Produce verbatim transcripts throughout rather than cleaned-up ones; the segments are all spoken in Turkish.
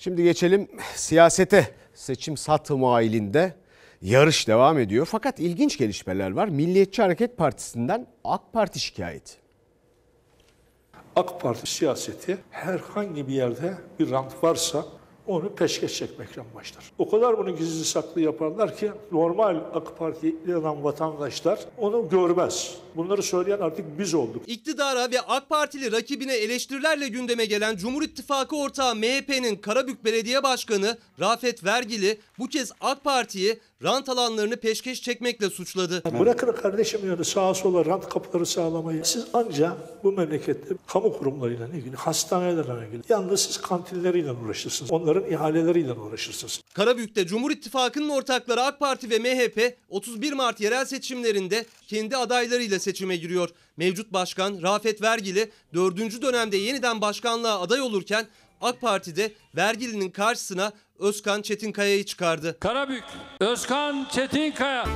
Şimdi geçelim siyasete. Seçim satmailinde yarış devam ediyor. Fakat ilginç gelişmeler var. Milliyetçi Hareket Partisi'nden AK Parti şikayeti. AK Parti siyaseti herhangi bir yerde bir rant varsa onu peşkeş çekmekle başlar. O kadar bunu gizli saklı yaparlar ki normal AK Parti'ye inanan vatandaşlar onu görmez. Bunları söyleyen artık biz olduk. İktidara ve AK Partili rakibine eleştirilerle gündeme gelen Cumhur İttifakı ortağı M H P'nin Karabük Belediye Başkanı Rafet Vergili bu kez AK Parti'yi rant alanlarını peşkeş çekmekle suçladı. Bırakın kardeşim yani sağa sola rant kapıları sağlamayı. Siz ancak bu memlekette kamu kurumlarıyla ilgili, hastanelerle ilgili, yalnız siz kantinleriyle uğraşırsınız. Onların ihaleleriyle uğraşırsınız. Karabük'te Cumhur İttifakı'nın ortakları AK Parti ve M H P otuz bir Mart yerel seçimlerinde kendi adaylarıyla seçime giriyor. Mevcut başkan Rafet Vergili dördüncü dönemde yeniden başkanlığa aday olurken AK Parti'de Vergili'nin karşısına Özkan Çetinkaya'yı çıkardı. Karabük, Özkan Çetinkaya.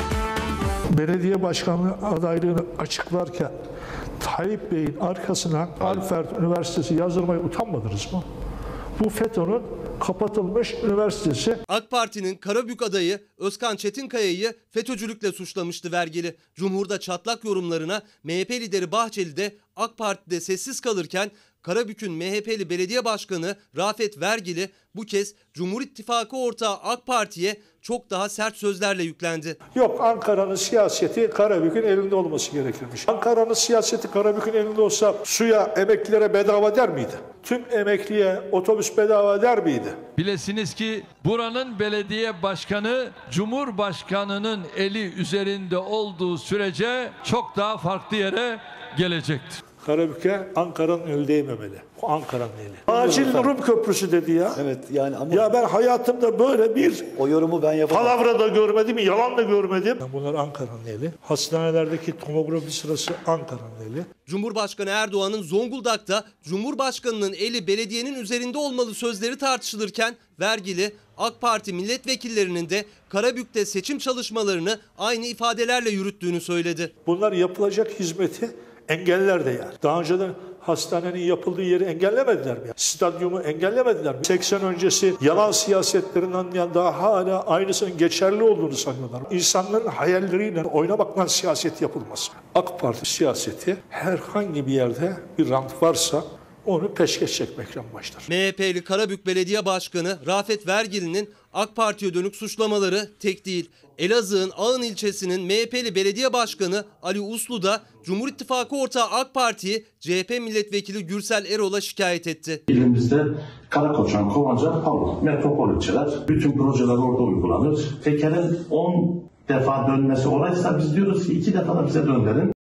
Belediye başkanlığı adaylığını açıklarken Tayyip Bey'in arkasına Alfred Üniversitesi yazdırmaya utanmadınız mı? Bu FETÖ'nün kapatılmış üniversitesi. AK Parti'nin Karabük adayı Özkan Çetinkaya'yı FETÖ'cülükle suçlamıştı Vergili. Cumhur'da çatlak yorumlarına M H P lideri Bahçeli de AK Parti'de sessiz kalırken Karabük'ün M H P'li belediye başkanı Rafet Vergili bu kez Cumhur İttifakı ortağı AK Parti'ye çok daha sert sözlerle yüklendi. Yok, Ankara'nın siyaseti Karabük'ün elinde olması gerekirmiş. Ankara'nın siyaseti Karabük'ün elinde olsa suya emeklilere bedava der miydi? Tüm emekliye otobüs bedava der miydi? Bilesiniz ki buranın belediye başkanı Cumhurbaşkanı'nın eli üzerinde olduğu sürece çok daha farklı yere gelecektir. Karabük'e Ankara'nın eli değmemeli. O Ankara'nın eli. Acil Rum Köprüsü dedi ya. Evet yani ama ya ben hayatımda böyle bir o yorumu ben yapamam. Palavra da görmedim, yalan da görmedim. Bunlar Ankara'nın eli. Hastanelerdeki tomografi sırası Ankara'nın eli. Cumhurbaşkanı Erdoğan'ın Zonguldak'ta Cumhurbaşkanı'nın eli belediyenin üzerinde olmalı sözleri tartışılırken Vergili AK Parti milletvekillerinin de Karabük'te seçim çalışmalarını aynı ifadelerle yürüttüğünü söyledi. Bunlar yapılacak hizmeti engeller de yani. Daha önceden hastanenin yapıldığı yeri engellemediler mi? Stadyumu engellemediler mi? seksen öncesi yalan siyasetlerinden yani daha hala aynısının geçerli olduğunu sanıyorlar. İnsanların hayalleriyle oynamakla siyaset yapılmaz. AK Parti siyaseti herhangi bir yerde bir rant varsa onu peşkeş çekmekle başlar. M H P'li Karabük Belediye Başkanı Rafet Vergili'nin AK Parti'ye dönük suçlamaları tek değil. Elazığ'ın Ağın ilçesinin M H P'li belediye başkanı Ali Uslu da Cumhur İttifakı ortağı AK Parti'yi C H P milletvekili Gürsel Erol'a şikayet etti. İlimizde Karakoçan, Kovaca, Pavlov, metropol ilçeler. Bütün projeler orada uygulanır. Tekerin on defa dönmesi olaysa biz diyoruz ki iki defa da bize döndürün.